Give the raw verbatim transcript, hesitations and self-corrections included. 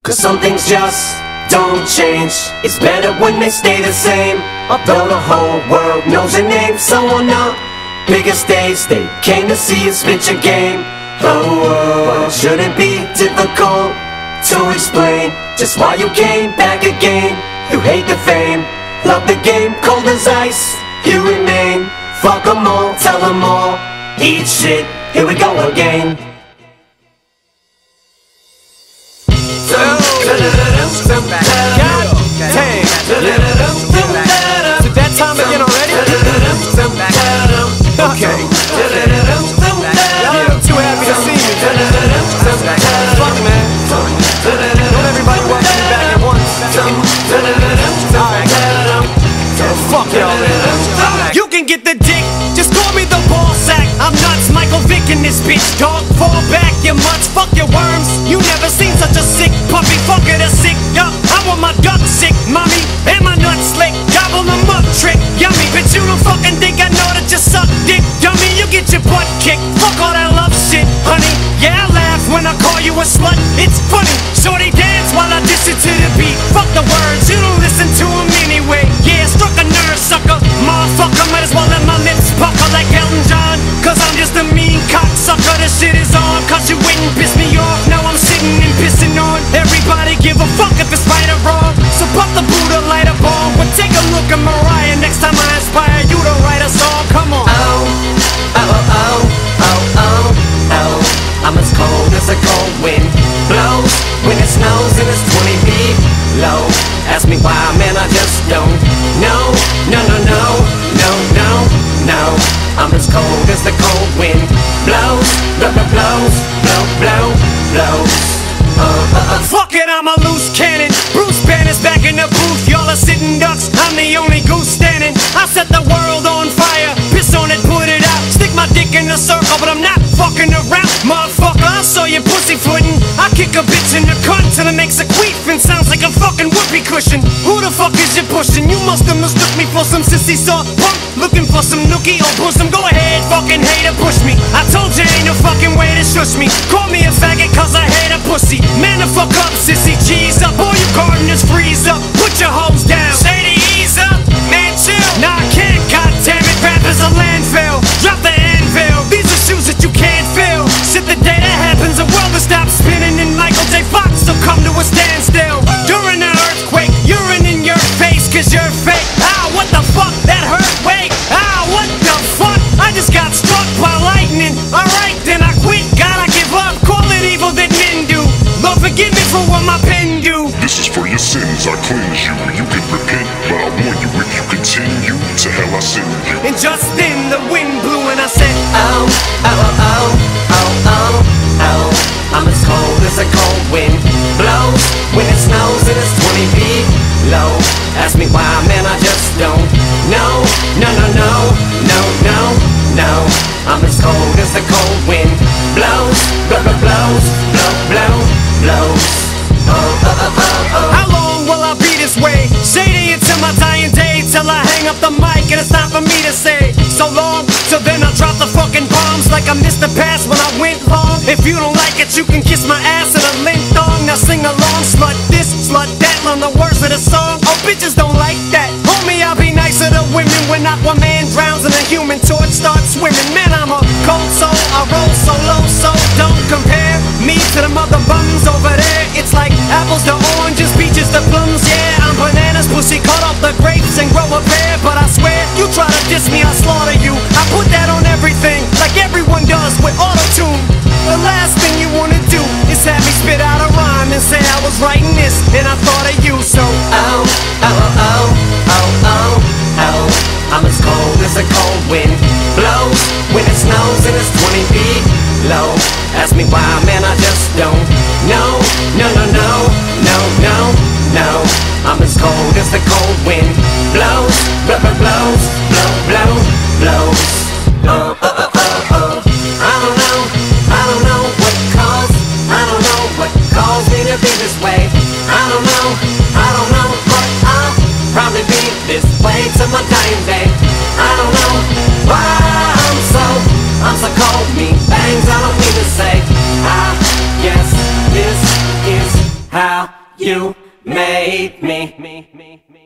Cause some things just don't change. It's better when they stay the same. Although the whole world knows your name. So on the biggest stage they came to see you spit your game. Oh, oh, it shouldn't be difficult to explain just why you came back again. You hate the fame, love the game, cold as ice you remain. Fuck them all, tell them all, eat shit, here we go again. God damn. Is it that time again already? Okay. Y'all too happy to see me. Fuck man. Don't everybody want me back at once. Alright. Fuck y'all. You can get the dick, just call me the ball sack. I'm nuts, Michael Vick in this bitch, dog. Fall back, you mutts, fuck your worms. You never seen such a sick puppy, fuck it, a sick yuck. I want my duck sick, mommy, and my nuts slick. Gobble them up, trick, yummy. Bitch, you don't fucking think I know that you suck dick, dummy. You get your butt kicked, fuck all that love shit, honey. Yeah, I laugh when I call you a slut, it's funny. Shorty dance while I diss it to the beat. Fuck the words, you don't listen to them anyway. Yeah, struck a nerve, sucker, motherfucker. Might as well let my lips pucker like Elton John. Cause I'm just a mean cocksucker, the shit is on. Cause you wouldn't piss me off, now I'm sitting and pissing on everybody. Give a fuck if it's right or wrong. So pop the Buddha, light a bomb. But take a look at Mariah, next time I inspire you to write a song, come on. Oh, oh, oh, oh, oh, oh. I'm as cold as a cold wind blows when it snows and it's twenty feet low. Ask me why, man, I just don't know. No, no, no, no, no, no. I'm as cold as the cold wind blows, blow, blow, blows, blow, blow, blows. Uh, uh, uh. Fuck it, I'm a loose cannon. Bruce Banner's back in the booth. Y'all are sitting ducks, I'm the only goose standing. I set the world on fire, piss on it, put it out. Stick my dick in a circle, but I'm not fucking around. Motherfucker, I saw you pussyfootin'. I kick a bitch in the cunt till it makes a queef and sounds like a fucking whoopee cushion. Who the fuck is you pushing? You must have mistook me for some sissy soft punk. Looking for some nookie or bosom. Go ahead, fucking hater, push me. I told you ain't no fucking way to shush me. Call me a faggot cause I hate a pussy. Man, the fuck up, sissy, cheese up. All you gardeners freeze up. Put your hoes down. Shady, ease up. Man, chill. Nah, I can't, goddammit. Rap is a landfill. Drop the anvil. These are shoes that you can't fill. Shit, the day that happens, the world will stop spinning and Michael J. Fox will come to a standstill. During the earthquake, urine in your face cause you're fake. Ah, what the fuck? That hurt, wait. Ah, what the fuck? I just got struck by lightning. Alright, then I quit. Gotta give up. Call it evil that men do. Lord, forgive me for what my pen do. This is for your sins, I cleanse you. You can repent, but I warn you, if you continue, to hell I send you. And just then the wind blew and I said, Oh, oh, oh, oh, oh, oh, oh. I'm as cold as a cold wind blows when it snows and it's twenty feet low. Ask me why, man, I just don't know. No, no, no, no, no, no. I'm as cold as the cold wind blows, blow, blow, blows, blow, blow, blows. Oh, oh, oh, oh, oh. how long will I be this way? Shady until my dying day, till I hang up the mic and it's time for me to say so long. So then I drop the fucking bombs like I missed the pass when I went long. If you don't like it, you can kiss my ass in a link thong. Now sing along, slut this, slut that, learn the words of the song. Oh, bitches don't like that. Homie, I'll be nicer to women when Aquaman drowns and a human torch starts swimming. Man, I'm a cold soul, I roll so low, so don't compare me to the mother bums over there. It's like apples to oranges, peaches to plums. Yeah, I'm bananas, pussy, cut off the grapes and grow a pear. But I swear, you try to diss me, I'll slaughter you. I put that on everything, like everyone does with auto-tune. The last thing you wanna do is have me spit out a rhyme and say I was writing this and I thought of you. So Oh, oh, oh, oh, oh, oh. I'm as cold as a cold wind blows when it snows and it's twenty feet low. Ask me why, man, I just don't know. No, no, no, no, no, no. I'm as cold as the cold wind blows, blow, blow, blows, blow, blow, blows. Oh, oh, oh, oh, oh. I don't know, I don't know what caused, I don't know what caused me to be this way. I don't know, I don't know, but I'll probably be this way till my dying day. I don't know why I'm so, I'm so cold, me bangs I don't mean to say. I guess this is how You made me.